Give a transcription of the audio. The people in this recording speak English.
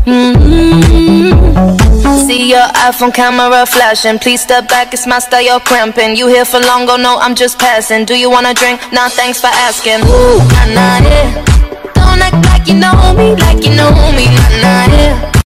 See your iPhone camera flashing. Please step back, it's my style, you're cramping. You here for long, oh no, I'm just passing. Do you wanna drink? Nah, thanks for asking. Ooh, nah, nah, yeah. Don't act like you know me, like you know me, nah, nah, yeah.